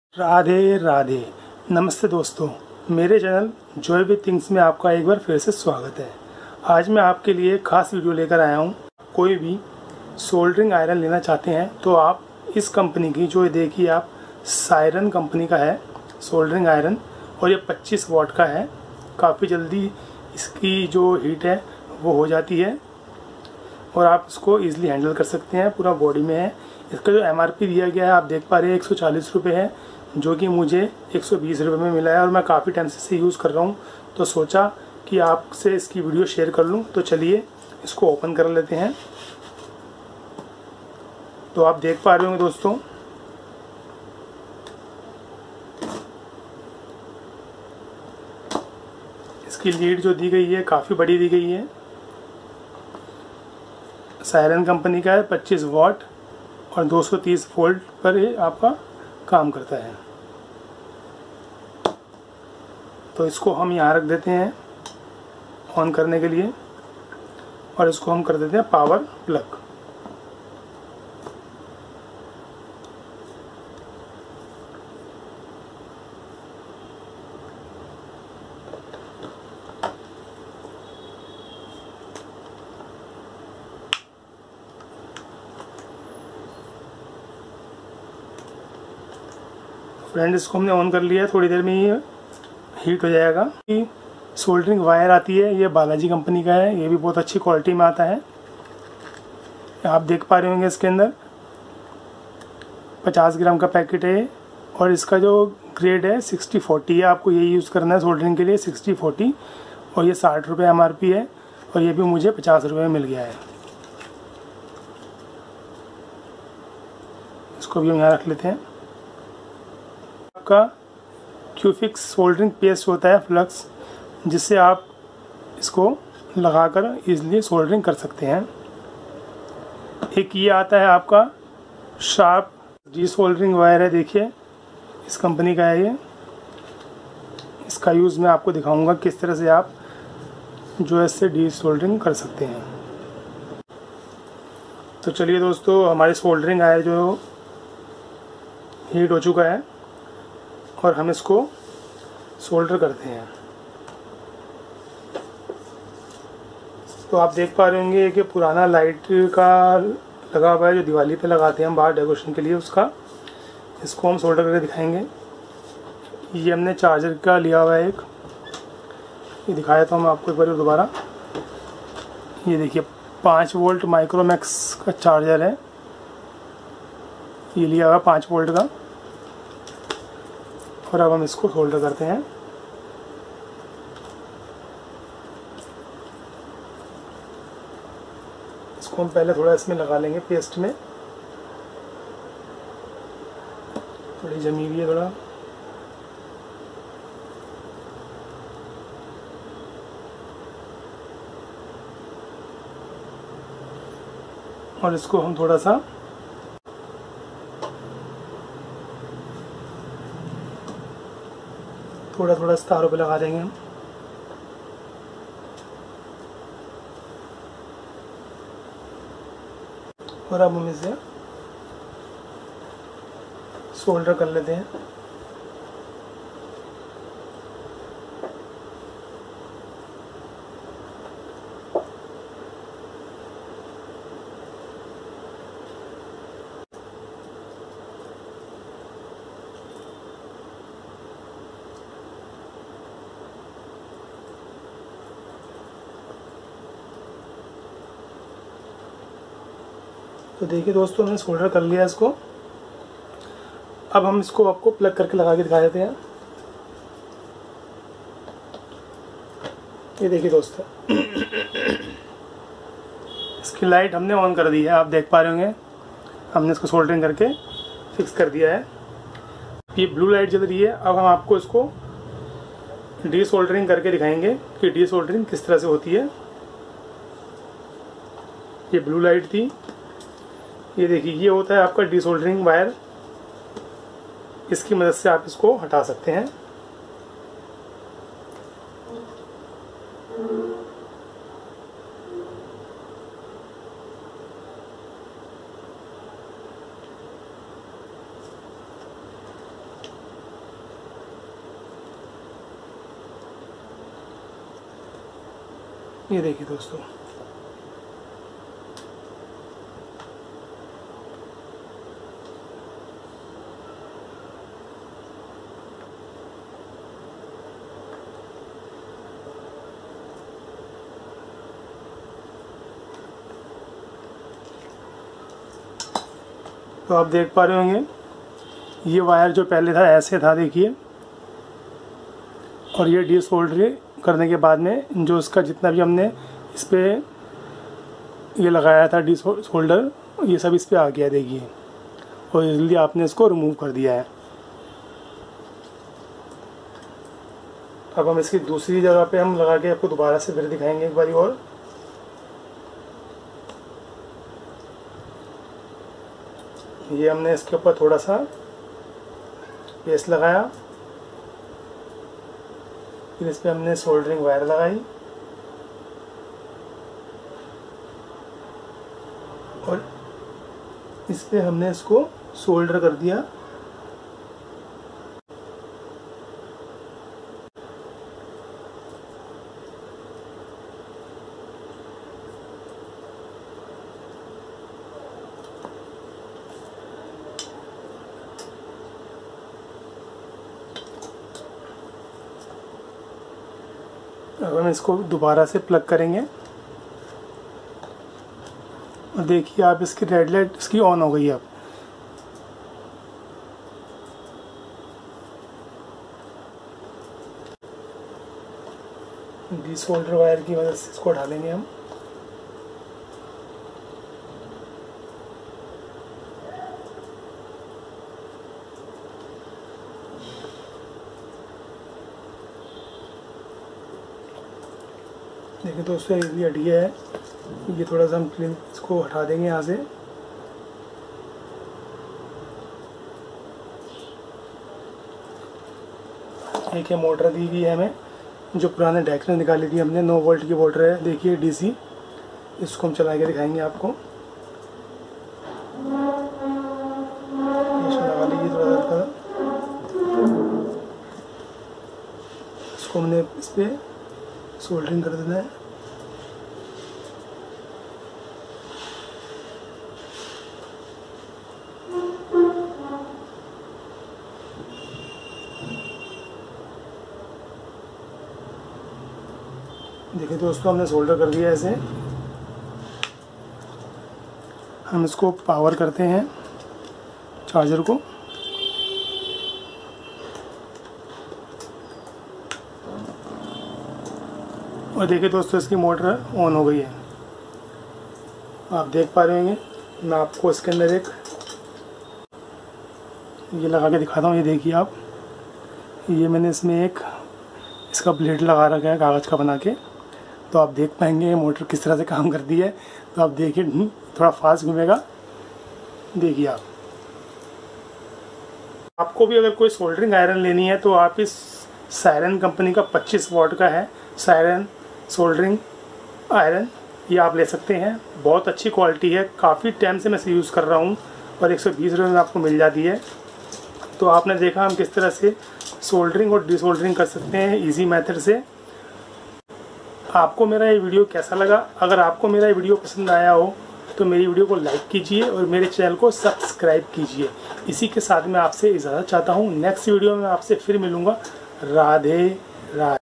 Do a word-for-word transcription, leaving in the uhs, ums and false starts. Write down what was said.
राधे राधे। नमस्ते दोस्तों, मेरे चैनल जॉय विद थिंग्स में आपका एक बार फिर से स्वागत है। आज मैं आपके लिए खास वीडियो लेकर आया हूँ। कोई भी सोल्डरिंग आयरन लेना चाहते हैं तो आप इस कंपनी की, जो देखिए आप सायरन कंपनी का है सोल्डरिंग आयरन, और ये पच्चीस वाट का है। काफ़ी जल्दी इसकी जो हीट है वो हो जाती है और आप इसको ईजिली हैंडल कर सकते हैं। पूरा बॉडी में है। इसका जो एम आर पी दिया गया है आप देख पा रहे हैं एक सौ चालीस रुपये है, जो कि मुझे एक सौ बीस रुपये में मिला है और मैं काफ़ी टाइम से इसे यूज़ कर रहा हूँ, तो सोचा कि आपसे इसकी वीडियो शेयर कर लूँ। तो चलिए इसको ओपन कर लेते हैं। तो आप देख पा रहे होंगे दोस्तों, इसकी लीड जो दी गई है काफ़ी बड़ी दी गई है। सायरन कंपनी का है, पच्चीस वाट और दो सौ तीस वोल्ट पर ये आपका काम करता है। तो इसको हम यहाँ रख देते हैं ऑन करने के लिए और इसको हम कर देते हैं पावर प्लग। फ्रेंड इसको हमने ऑन कर लिया है, थोड़ी देर में ये हीट हो जाएगा। ये सोल्डरिंग वायर आती है, ये बालाजी कंपनी का है, ये भी बहुत अच्छी क्वालिटी में आता है। आप देख पा रहे होंगे इसके अंदर पचास ग्राम का पैकेट है और इसका जो ग्रेड है सिक्सटी फोर्टी है। आपको ये यूज़ करना है सोल्डरिंग के लिए, सिक्सटी फोर्टी, और ये साठ रुपये एम आर पी है और ये भी मुझे पचास रुपये में मिल गया है। इसको भी हम यहाँ रख लेते हैं। आपका क्यूफिक्स सोल्डरिंग पेस्ट होता है फ्लक्स, जिससे आप इसको लगाकर इजीली सोल्डरिंग कर सकते हैं। एक ये आता है आपका शार्प डी सोल्डरिंग वायर है, देखिए इस कंपनी का है ये। इसका यूज़ मैं आपको दिखाऊंगा किस तरह से आप जो है इससे डी सोल्डरिंग कर सकते हैं। तो चलिए दोस्तों, हमारी सोल्डरिंग आयर जो हीट हो चुका है और हम इसको सोल्डर करते हैं। तो आप देख पा रहे होंगे कि पुराना लाइट का लगा हुआ है, जो दिवाली पे लगाते हैं हम बाहर डेकोरेशन के लिए, उसका इसको हम सोल्डर करके दिखाएंगे। ये हमने चार्जर का लिया हुआ है एक, ये दिखाया तो हम आपको एक बार दोबारा। ये देखिए पाँच वोल्ट माइक्रोमैक्स का चार्जर है, ये लिया हुआ पाँच वोल्ट का। और अब हम इसको सोल्डर करते हैं। इसको हम पहले थोड़ा इसमें लगा लेंगे पेस्ट में, थोड़ी जमी हुई है थोड़ा। और इसको हम थोड़ा सा थोड़ा थोड़ा तारों पे लगा देंगे हम। और अब हम इसे सोल्डर कर लेते हैं। तो देखिए दोस्तों, हमने सोल्डर कर लिया इसको। अब हम इसको आपको प्लग करके लगा के दिखा देते हैं। ये देखिए दोस्तों, इसकी लाइट हमने ऑन कर दी है, आप देख पा रहे होंगे। हमने इसको सोल्डरिंग करके फिक्स कर दिया है। ये ब्लू लाइट जल रही है। अब हम आपको इसको डी सोल्डरिंग करके दिखाएंगे कि डी सोल्डरिंग किस तरह से होती है। ये ब्लू लाइट थी, ये देखिए ये होता है आपका डी सोल्डरिंग वायर। इसकी मदद से आप इसको हटा सकते हैं। ये देखिए दोस्तों, तो आप देख पा रहे होंगे ये वायर जो पहले था ऐसे था, देखिए, और ये डी सोल्डरिंग करने के बाद में जो इसका जितना भी हमने इस पर ये लगाया था डी सोल्डर, ये सब इस पर आ गया, देखिए, और इसलिए आपने इसको रिमूव कर दिया है। अब हम इसकी दूसरी जगह पे हम लगा के आपको दोबारा से फिर दिखाएंगे एक बारी और। ये हमने इसके ऊपर थोड़ा सा पेस्ट लगाया, फिर इस पर हमने सोल्डरिंग वायर लगाई और इस पे हमने इसको सोल्डर कर दिया। अब हम इसको दोबारा से प्लग करेंगे और देखिए आप इसकी रेड लाइट इसकी ऑन हो गई है। अब डी सोल्डर वायर की वजह से इसको ढालेंगे हम। देखिए दोस्तों, ये हटिया है, ये थोड़ा सा हम क्लीन इसको हटा देंगे यहाँ से। एक है मोटर दी हुई है हमें, जो पुराने डायरेक्टर निकाली थी हमने, नौ वोल्ट की मोटर है, देखिए डीसी। इसको हम चला के दिखाएंगे आपको। इसको लगा लीजिए थोड़ा सा, इसको हमने इस पर सोल्डरिंग कर देना है। देखिए दोस्तों, हमने सोल्डर कर दिया ऐसे। हम इसको पावर करते हैं चार्जर को। और देखिए दोस्तों, इसकी मोटर ऑन हो गई है, आप देख पा रहे होंगे। मैं आपको इसके अंदर एक ये लगा के दिखाता हूँ। ये देखिए आप, ये मैंने इसमें एक इसका ब्लेड लगा रखा है कागज़ का बना के, तो आप देख पाएंगे मोटर किस तरह से काम करती है। तो आप देखिए, थोड़ा फास्ट घूमेगा, देखिए आप। आपको भी अगर कोई सोल्डरिंग आयरन लेनी है तो आप इस सायरन कंपनी का पच्चीस वॉट का है सायरन सोल्डरिंग आयरन, ये आप ले सकते हैं। बहुत अच्छी क्वालिटी है, काफ़ी टाइम से मैं इसे यूज़ कर रहा हूँ और एक सौ बीस रुपये में आपको मिल जाती है। तो आपने देखा हम किस तरह से सोल्डरिंग और डिसोल्डरिंग कर सकते हैं इजी मेथड से। आपको मेरा ये वीडियो कैसा लगा? अगर आपको मेरा ये वीडियो पसंद आया हो तो मेरी वीडियो को लाइक कीजिए और मेरे चैनल को सब्सक्राइब कीजिए। इसी के साथ मैं आपसे इजाज़त चाहता हूँ। नेक्स्ट वीडियो में आपसे फिर मिलूँगा। राधे राधे।